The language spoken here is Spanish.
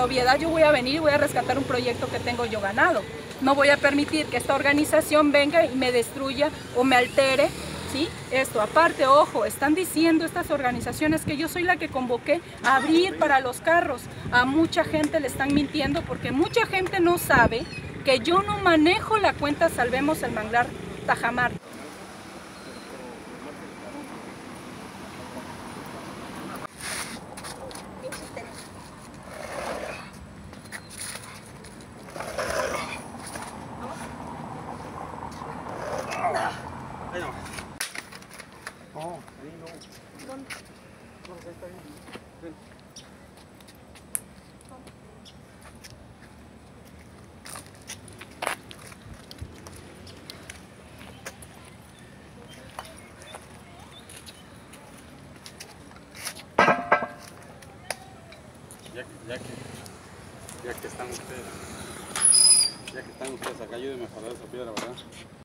obviedad yo voy a venir y voy a rescatar un proyecto que tengo yo ganado. No voy a permitir que esta organización venga y me destruya o me altere, ¿sí? Esto, aparte, ojo, están diciendo estas organizaciones que yo soy la que convoqué a abrir para los carros. A mucha gente le están mintiendo porque mucha gente no sabe que yo no manejo la cuenta Salvemos el Manglar Tajamar. Ahí no. No, ahí no. ¿Dónde? No, ahí está bien. Ven. Ya que están ustedes acá, ayúdenme a jalar esa piedra, ¿verdad?